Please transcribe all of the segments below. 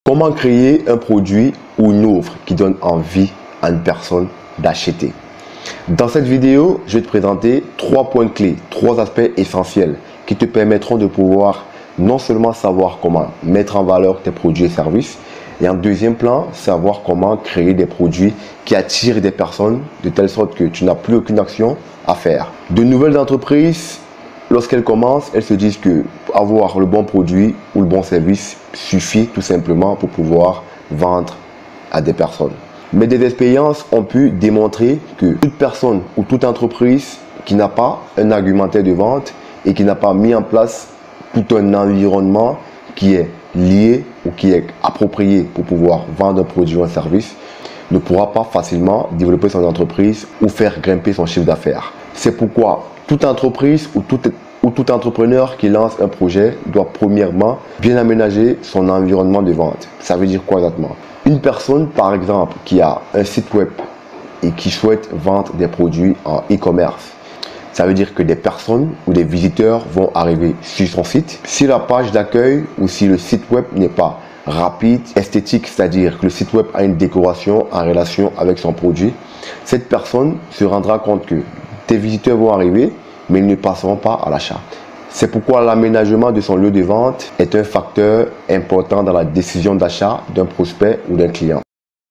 Comment créer un produit ou une offre qui donne envie à une personne d'acheter? Dans cette vidéo, je vais te présenter 3 points clés, 3 aspects essentiels qui te permettront de pouvoir non seulement savoir comment mettre en valeur tes produits et services, et en deuxième plan, savoir comment créer des produits qui attirent des personnes de telle sorte que tu n'as plus aucune action à faire. De nouvelles entreprises, lorsqu'elles commencent, elles se disent que avoir le bon produit ou le bon service suffit tout simplement pour pouvoir vendre à des personnes. Mais des expériences ont pu démontrer que toute personne ou toute entreprise qui n'a pas un argumentaire de vente et qui n'a pas mis en place tout un environnement qui est lié ou qui est approprié pour pouvoir vendre un produit ou un service ne pourra pas facilement développer son entreprise ou faire grimper son chiffre d'affaires. C'est pourquoi toute entreprise ou tout entrepreneur qui lance un projet doit premièrement bien aménager son environnement de vente. Ça veut dire quoi exactement? Une personne par exemple qui a un site web et qui souhaite vendre des produits en e-commerce, ça veut dire que des personnes ou des visiteurs vont arriver sur son site. Si la page d'accueil ou si le site web n'est pas rapide, esthétique, c'est-à-dire que le site web a une décoration en relation avec son produit, cette personne se rendra compte que des visiteurs vont arriver, mais ils ne passeront pas à l'achat. C'est pourquoi l'aménagement de son lieu de vente est un facteur important dans la décision d'achat d'un prospect ou d'un client.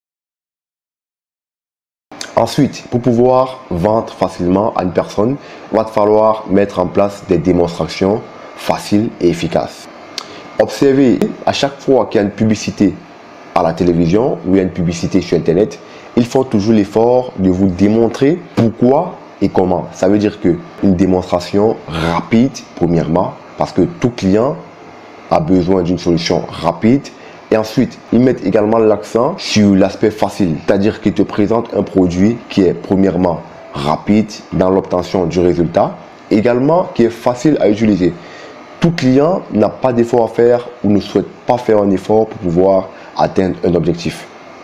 Ensuite, pour pouvoir vendre facilement à une personne, il va te falloir mettre en place des démonstrations faciles et efficaces. Observez, à chaque fois qu'il y a une publicité à la télévision ou il y a une publicité sur Internet, ils font toujours l'effort de vous démontrer pourquoi et comment. Ça veut dire qu'une démonstration rapide, premièrement, parce que tout client a besoin d'une solution rapide. Et ensuite, ils mettent également l'accent sur l'aspect facile, c'est-à-dire qu'ils te présentent un produit qui est premièrement rapide dans l'obtention du résultat, également qui est facile à utiliser. Tout client n'a pas d'effort à faire ou ne souhaite pas faire un effort pour pouvoir atteindre un objectif.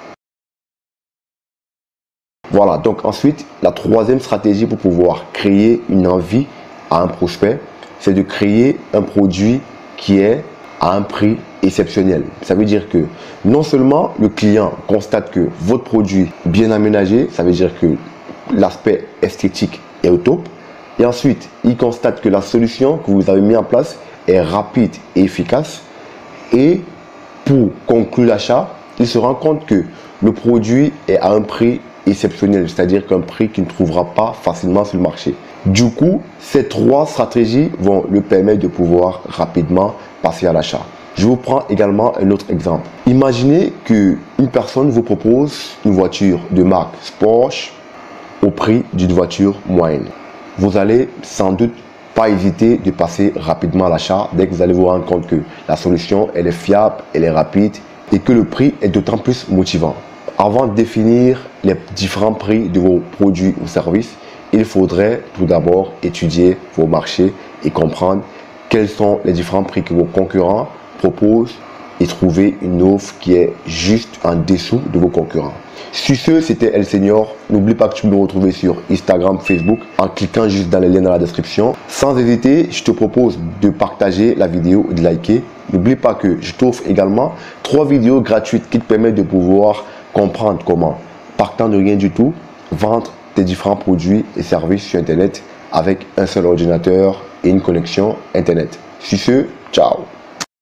Voilà, donc ensuite, la troisième stratégie pour pouvoir créer une envie à un prospect, c'est de créer un produit qui est à un prix exceptionnel. Ça veut dire que non seulement le client constate que votre produit est bien aménagé, ça veut dire que l'aspect esthétique est au top, et ensuite il constate que la solution que vous avez mis en place est rapide et efficace, et pour conclure l'achat, il se rend compte que le produit est à un prix exceptionnel, c'est-à-dire qu'un prix qu'il ne trouvera pas facilement sur le marché. Du coup, ces 3 stratégies vont le permettre de pouvoir rapidement passer à l'achat. Je vous prends également un autre exemple. Imaginez qu'une personne vous propose une voiture de marque Porsche au prix d'une voiture moyenne. Vous allez sans doute pas hésiter de passer rapidement à l'achat dès que vous allez vous rendre compte que la solution elle est fiable, elle est rapide et que le prix est d'autant plus motivant. Avant de définir les différents prix de vos produits ou services, il faudrait tout d'abord étudier vos marchés et comprendre quels sont les différents prix que vos concurrents proposent et trouver une offre qui est juste en dessous de vos concurrents. Sur ce, c'était El Senior. N'oublie pas que tu peux me retrouver sur Instagram, Facebook en cliquant juste dans les liens dans la description. Sans hésiter, je te propose de partager la vidéo et de liker. N'oublie pas que je t'offre également 3 vidéos gratuites qui te permettent de pouvoir comprendre comment, partant de rien du tout, vendre tes différents produits et services sur Internet avec un seul ordinateur et une connexion Internet. Sur ce, ciao!